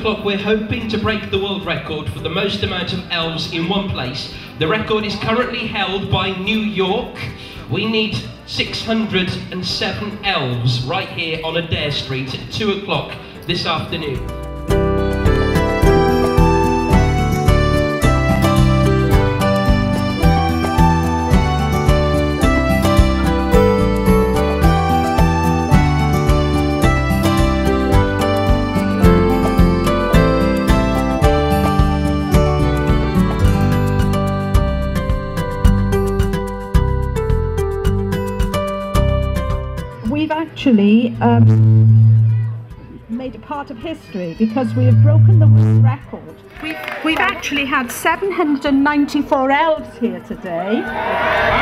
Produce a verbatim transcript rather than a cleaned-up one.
o'clock we're hoping to break the world record for the most amount of elves in one place. The record is currently held by New York. We need six hundred and seven elves right here on Adair Street at two o'clock this afternoon. We've actually um, made a part of history because we have broken the world record. We've, we've actually had seven hundred and ninety-four elves here today.